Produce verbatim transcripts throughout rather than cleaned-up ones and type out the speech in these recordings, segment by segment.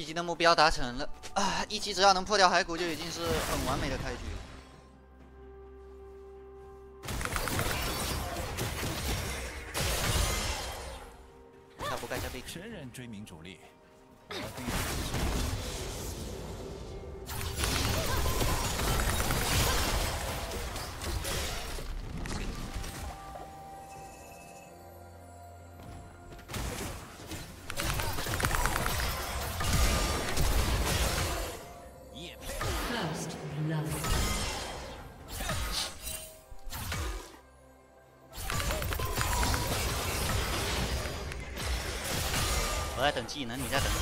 级的目标达成了啊！一级只要能破掉骸骨，就已经是很完美的开局。他不该加倍。 神人追名逐利， 我在等技能，你在等。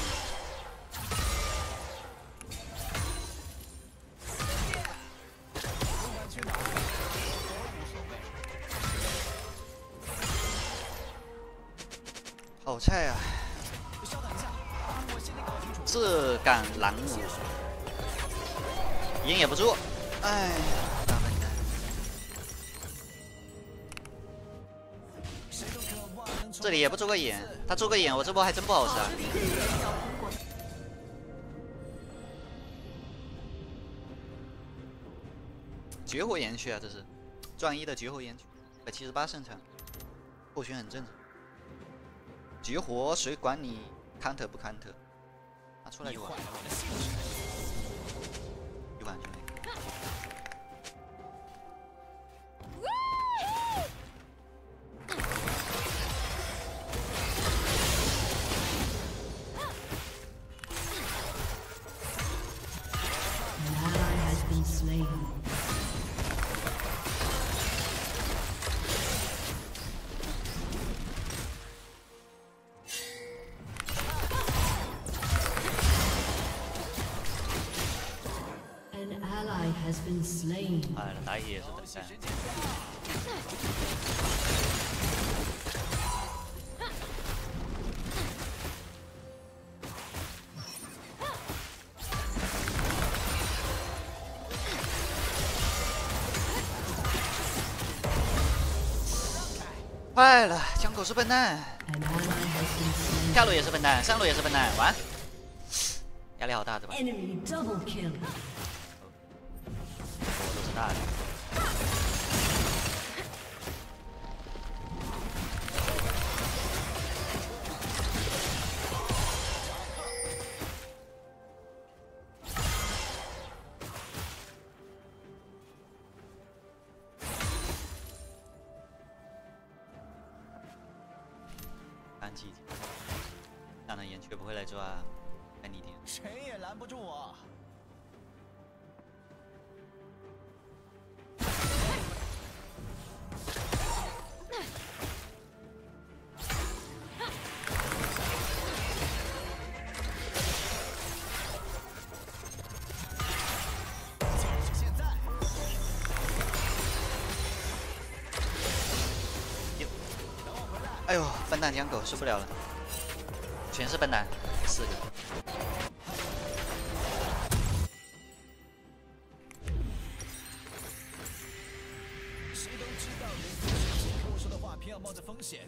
好菜啊！这敢拦我，赢也不住。哎，大笨蛋！这里也不做个眼，他做个眼，我这波还真不好杀。绝活延续啊，这是钻一的绝活延续，一百七十八胜场，破血很正常。绝活谁管你 counter 不 counter？ 拿出来就完了，一完就那个。 哎了，打野也是等待。坏了，江口是笨蛋，下路也是笨蛋，上路也是笨蛋，完，压力好大，对吧？ 大的，安静，大能岩却不会来抓安妮丁， 谁也拦不住我。 哎呦，笨蛋江狗受不了了，全是笨蛋，四个。 谁都知道，人自己跟我说的话，偏要冒着风险。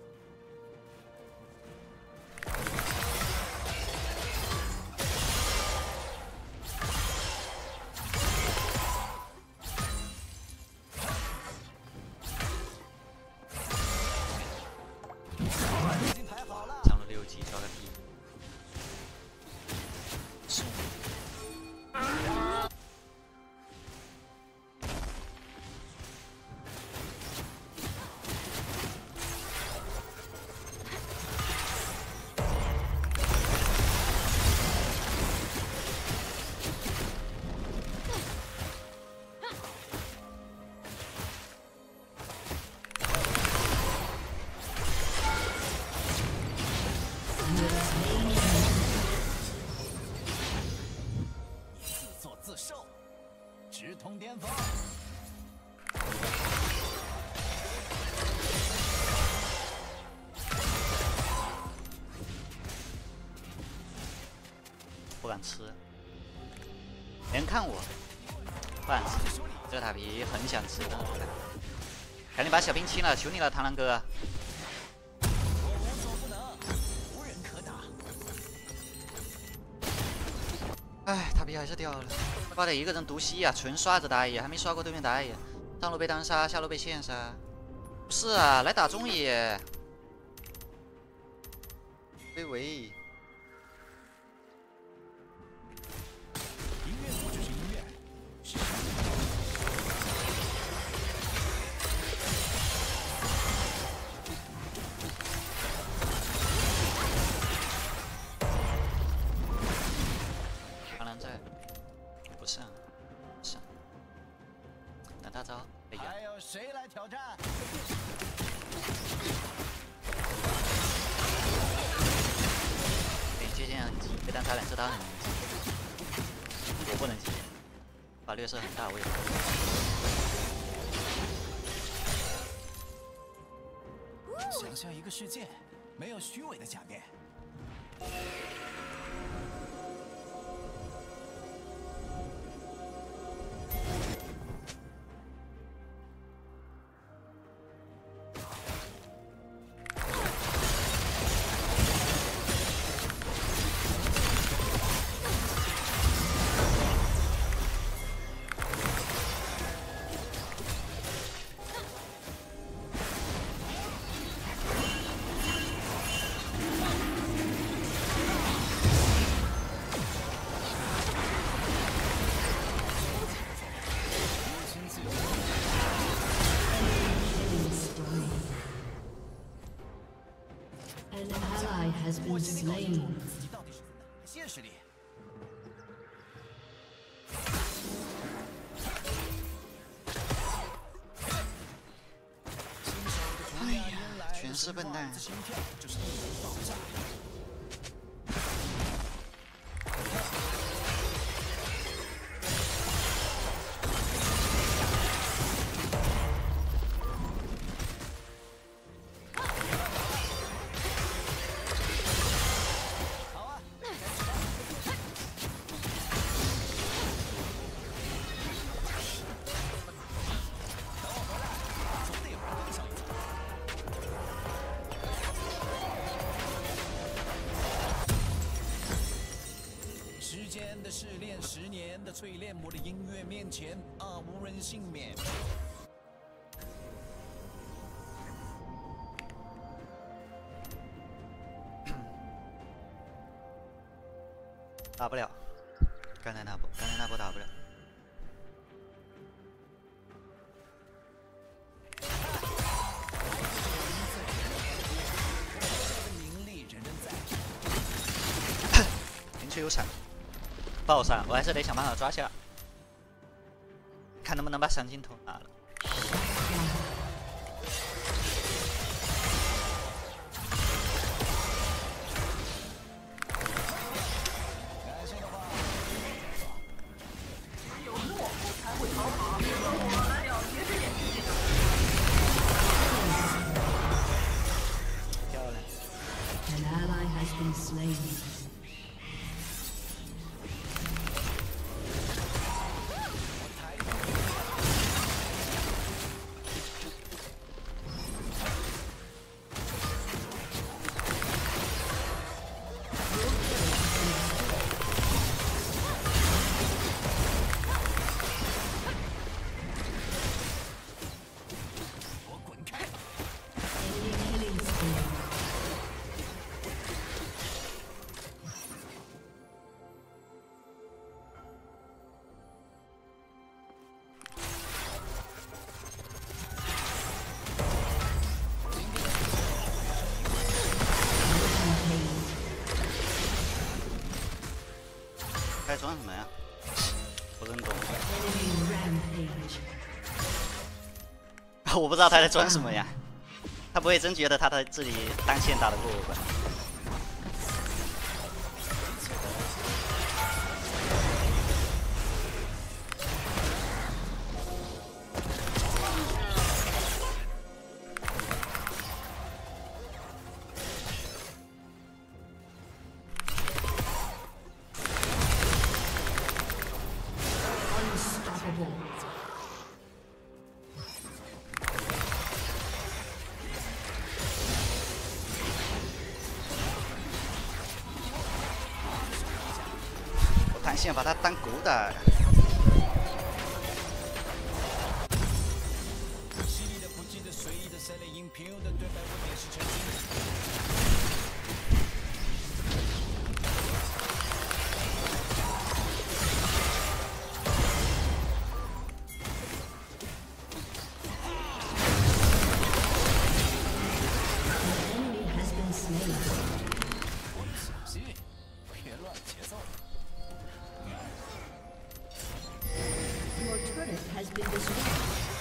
直通巅峰， 不敢吃，没人看我，不敢吃。这个塔皮很想吃的，赶紧把小兵清了，求你了，螳螂哥。 我无所不能，无人可打。 哎，塔比还是掉了，把他一个人独吸呀、啊，纯刷着打野，还没刷过对面打野，上路被单杀，下路被线杀。不是啊，来打中野，微微。 音乐不只是音乐，是生命。 螳螂在，不上，不上，等大招。哎呀， 还有谁来挑战？ 对，接线很急，被单杀两次他很急，我不能急，法略是很大，我也。 想象一个世界，没有虚伪的假面。 An ally has been 我现在搞清 slain. 楚自己到底是在哪个现实里。 哎呀，全是笨蛋。 心跳就是一轮爆炸。好啊，开始吧。等我回来，总得有人跟上一次。时间的试炼，十年的淬炼，我的音乐面前啊，无人幸免。 打不了，刚才那波，刚才那波打不了。 名利人人在。 林区有闪，爆闪，我还是得想办法抓下，看能不能把闪金头拿了。 感谢的话， 漂亮， An ally has been slain. 我滚开！ Enemy killing spree. 该装什么呀？不认懂， Enemy rampage. 我不知道他在装什么呀。他不会真觉得他的自己单线打得过我吧？ 盘线把他当狗打。 犀利的、不羁的、随意的、塞雷音频的对白，我点是成绩。 Has been destroyed.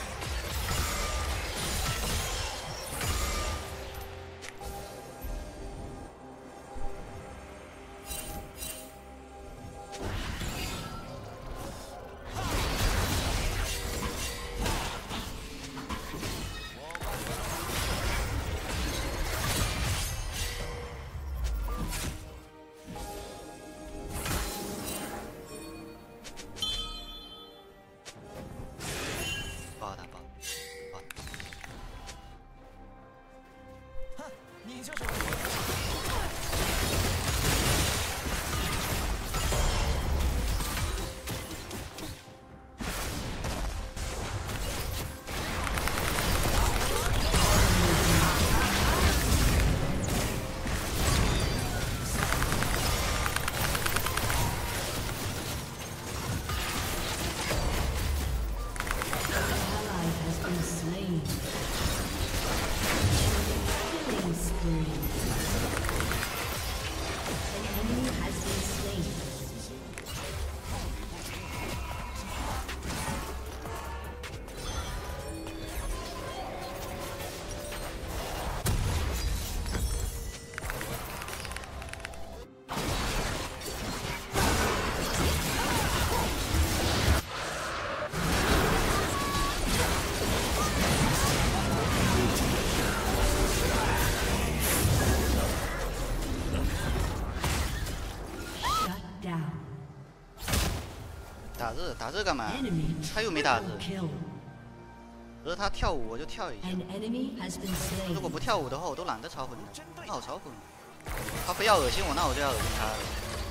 打这打这干嘛？他又没打这，只是他跳舞我就跳一下。如果不跳舞的话，我都懒得嘲讽他，不好嘲讽。他非要恶心我，那我就要恶心他了。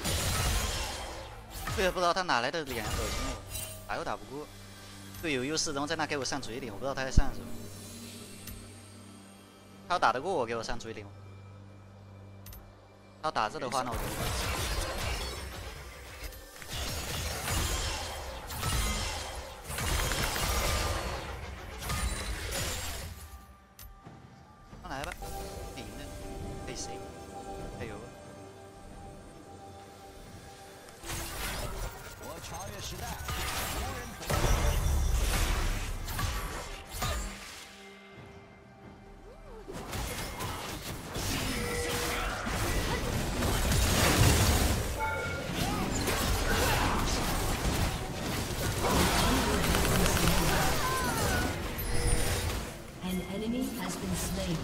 我也不知道他哪来的脸恶心我，打又打不过，队友优势，然后在那给我上嘴脸，我不知道他在上什么。他要打得过我，给我上嘴脸。他要打这的话，那我就。 来吧，赢的，被谁？加油！ 我超越时代，无人不败。 An enemy has been slain.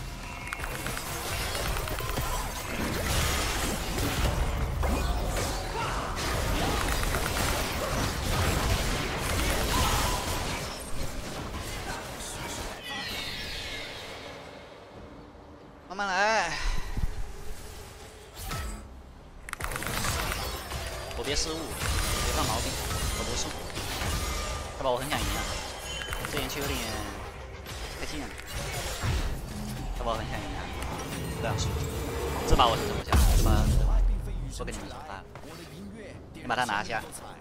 慢慢来，我别失误，别犯毛病，我不输。要不我很想赢啊，这延期有点太近了。要不我很想赢啊，这样输。这把我是怎么想？这把我跟你们说啊，你把它拿下。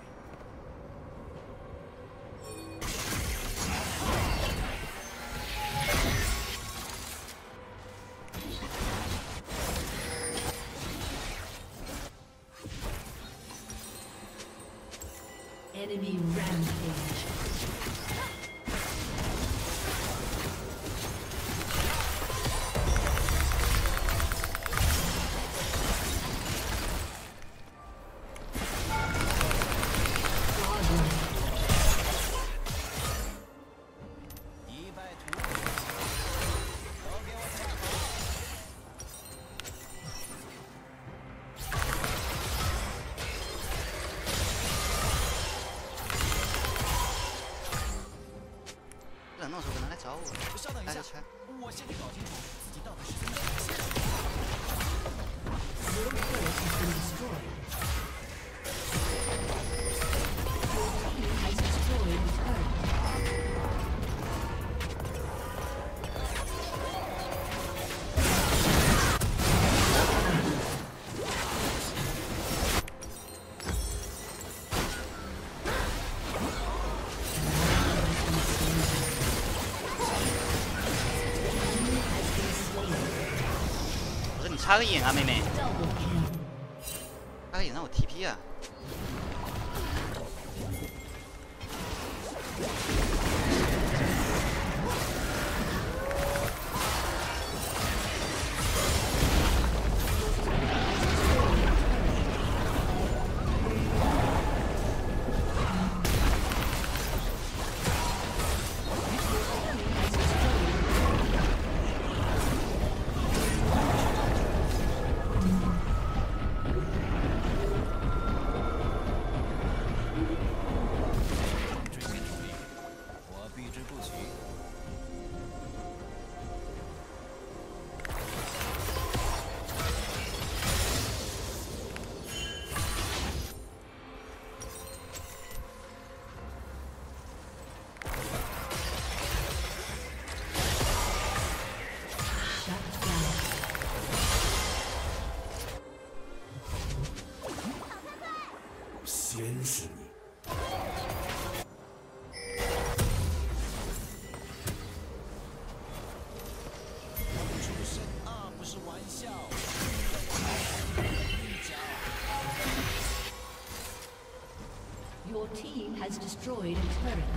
Enemy rampage. 插个眼啊，妹妹， Double kill. 插个眼让我 T P 啊！ 追先处理，我避之不及。 Shut down. 先是你。 出神啊，不是玩笑。一脚。 Your team has destroyed a turret.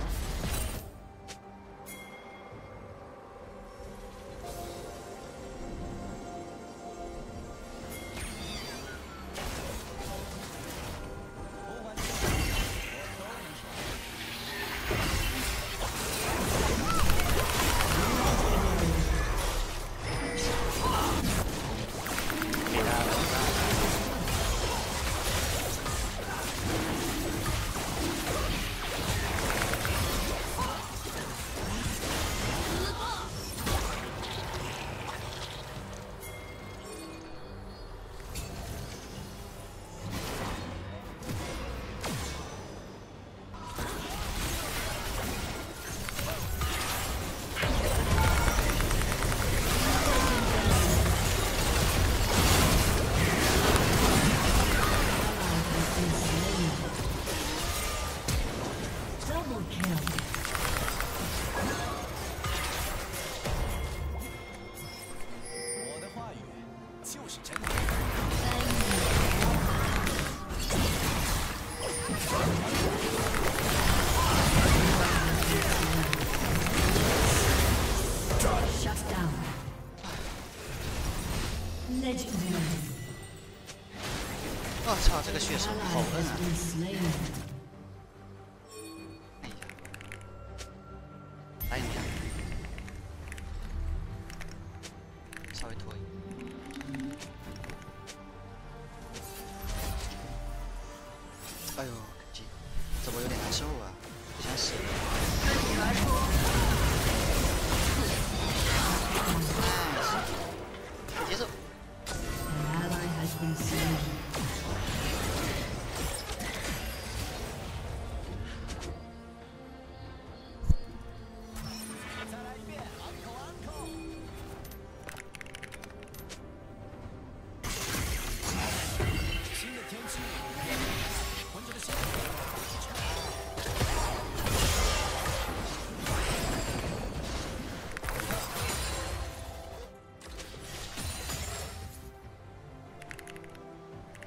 Double kill. 我的话语就是真理。 Shut down. Legendary. 我操，这个血手 Ally 好摁 has 啊！ been slain. 哎呀，来一下，稍微拖一点。哎呦，这这波有点难受啊，不想死。接受。 An ally has been slain. 再来一遍，uncle uncle。新的天气，混着的心。 哎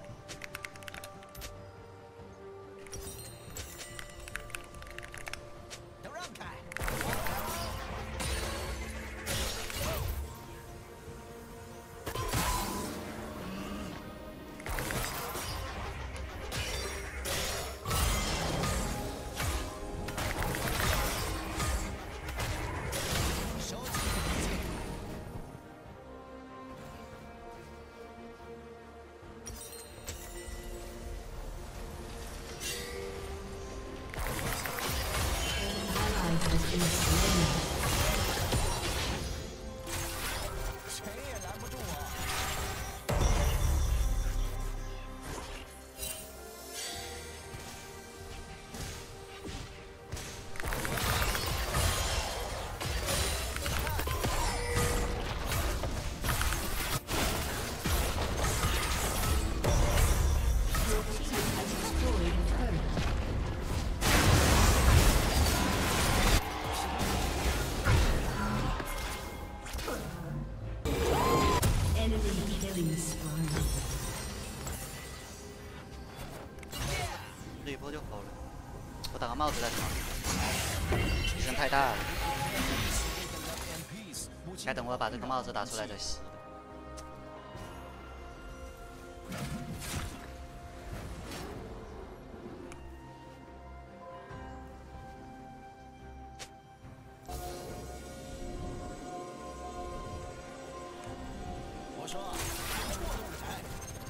好了，我打个帽子再说，提升太大了，该等我把这个帽子打出来再死。 我说，错动态。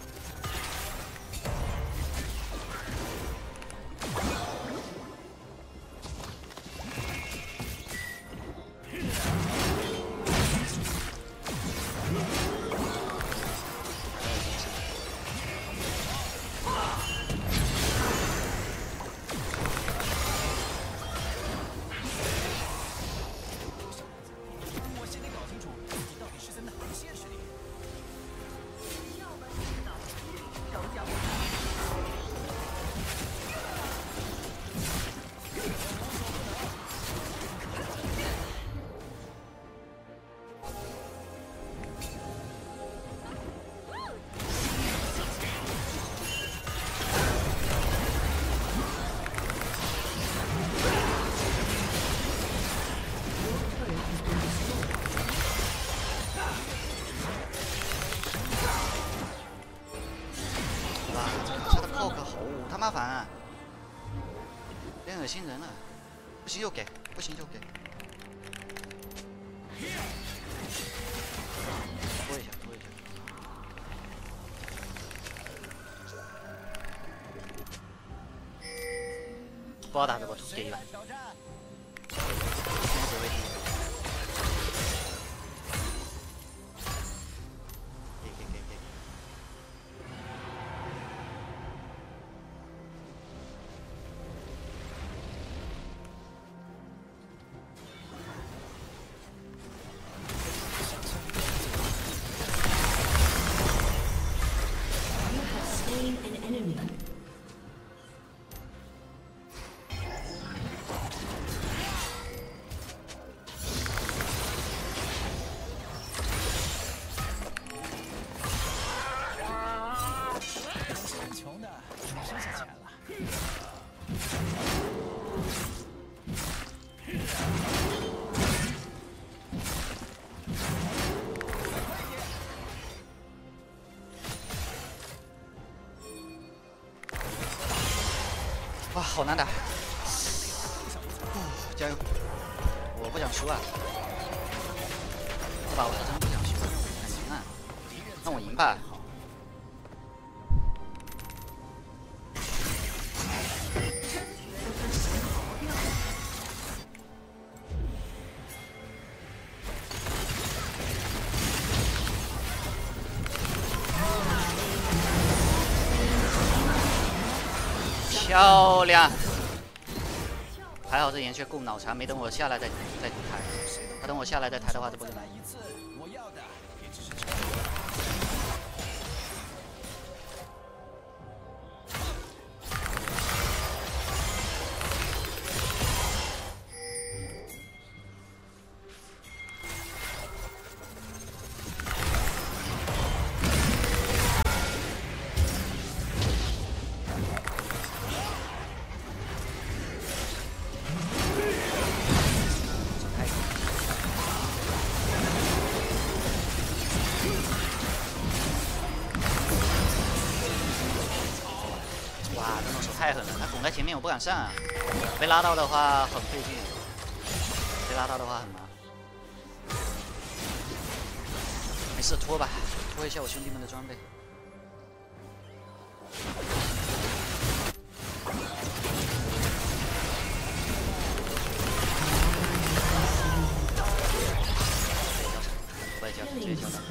他妈烦、啊，变恶心人了，不行就给，不行就给。拖一下，拖一下。不好打这个，给一把。先指挥踢。给给给给。 哇，好难打！加油！我不想输啊！这把我还真不想输，很难啊！让我赢吧！漂亮！还好这岩穴够脑残，没等我下来再再抬。他等我下来再抬的话，这不就难？太狠了，他拱在前面，我不敢上啊。被拉到的话很费劲，被拉到的话很麻。没事，拖吧，拖一下我兄弟们的装备。外交，直接交到。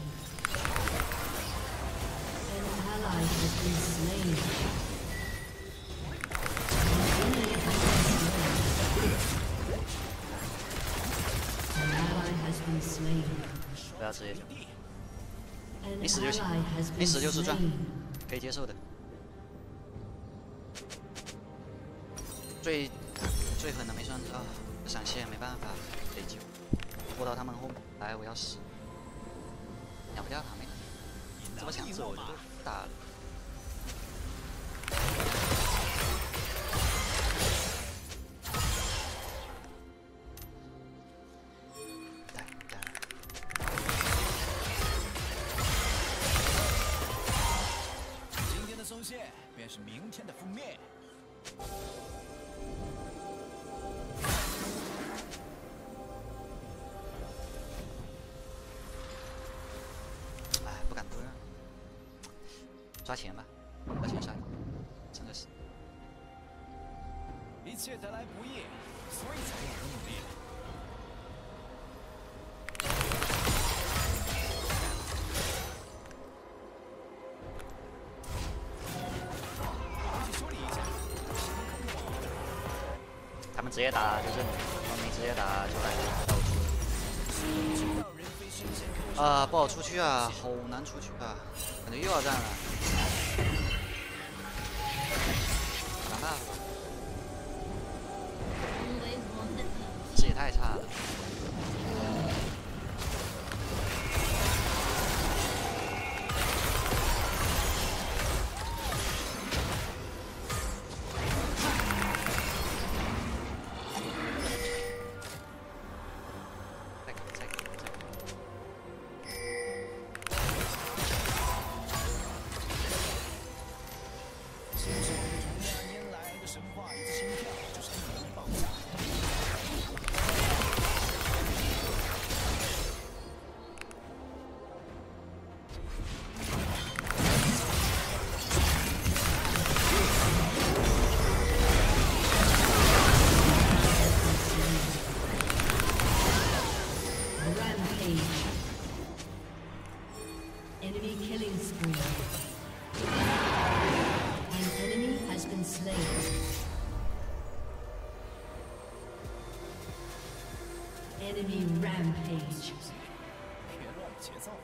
不要直接救，你死就行，你死就是赚，可以接受的。最最狠的没算啊，闪现没办法，得救，拖到他们后面来，我要死，秒不掉他们，这么强势我就不打了。 便是明天的覆灭。 哎，不敢多让，抓钱吧，抓钱杀，真的是。 一切得来不易，所以才有人努力。一起修理一下。 他们直接打就认了，我们没直接打就来到我出。啊，不好出去啊，好难出去啊，感觉又要战了。打那了。 这也太差了。再给，再给，再给。 从那年来的神话，一次心跳就是一轮爆炸。 Enemy killing spree. An enemy has been slain. Enemy rampage. 别乱了节奏。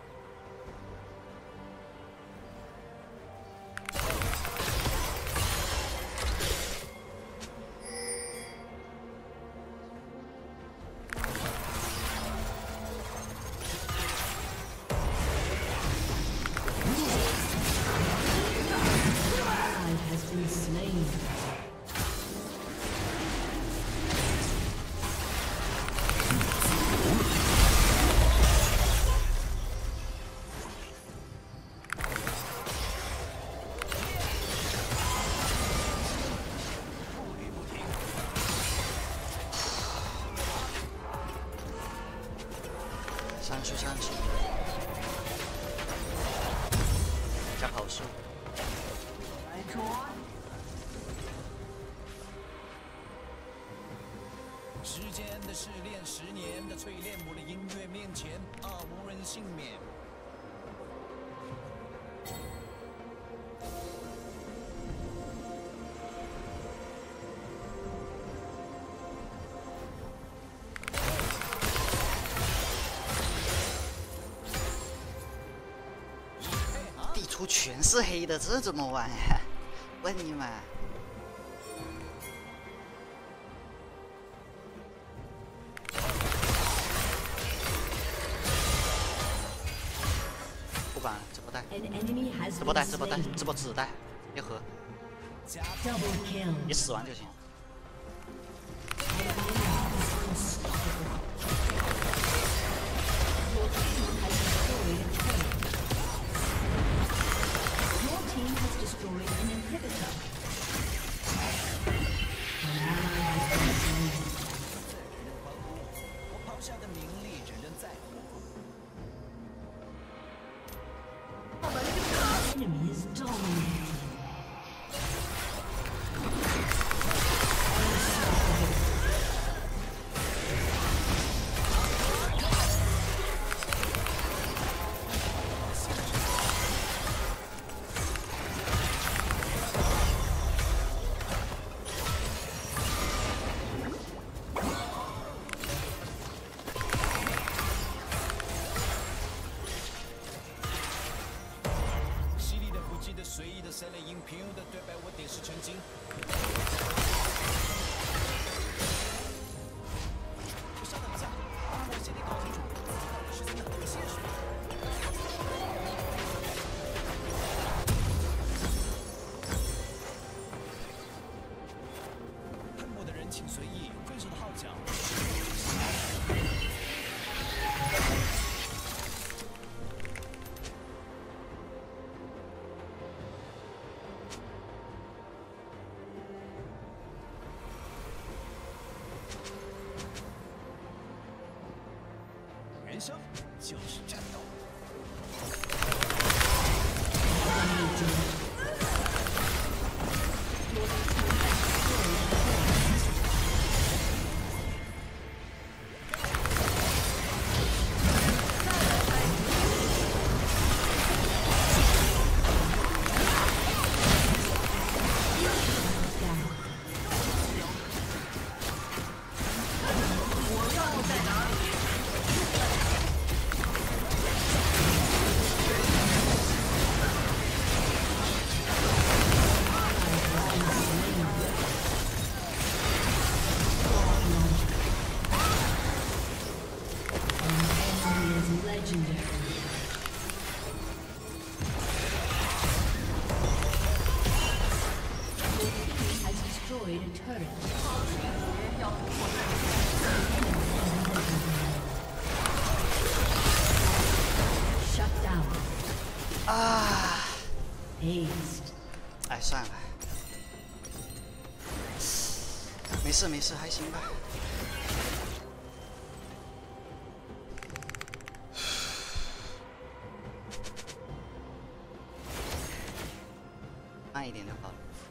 上去上去，加跑速。 时间的试炼，十年的淬炼，我的音乐面前，啊，无人幸免。 地图全是黑的，这怎么玩呀？问你们。 不管了，这波带，这波带，这波带，这波只带，别合，你死完就行。 我抛下的名利，人人在乎。 Enemy is dominating. 就是战斗。 啊！哎，算了，没事没事，还行吧。慢一点就好了，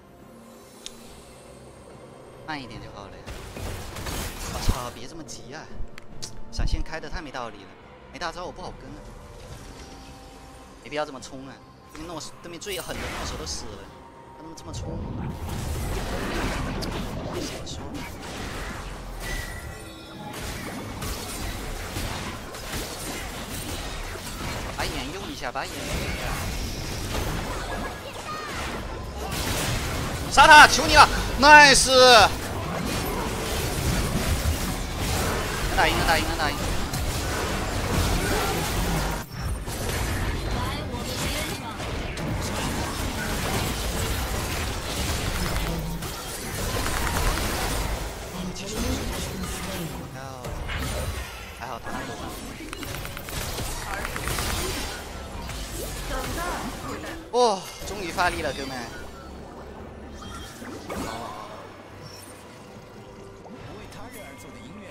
慢一点就好了呀！我操，别这么急啊！闪现开的太没道理了，没大招我不好跟啊。 没必要这么冲啊！对面诺手，对面最狠的诺手都死了，他怎么这么冲？怎么说？把眼用一下，把眼用一下。杀他！求你了 ，nice！ 能打赢，能打赢，能打赢！ 还好他能躲。哦，终于发力了，哥们！ 为他人而做的音乐。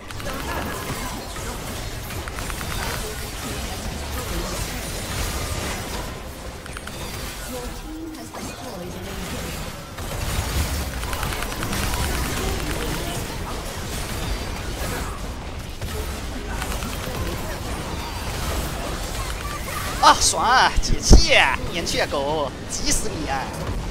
Your team has destroyed an inhibitor. 啊，爽啊！解气，眼去狗，急死你啊！